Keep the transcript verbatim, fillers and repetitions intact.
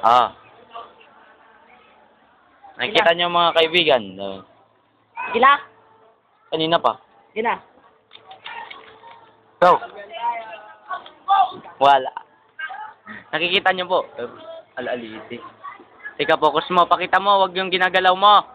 Ah. Nakikita niyo mga kaibigan. Uh, Gila. kanina pa. Gila. Go. Wala. Nakikita niyo po. Uh, Al-aliti. Teka, focus mo. Pakita mo. Huwag yung ginagalaw mo.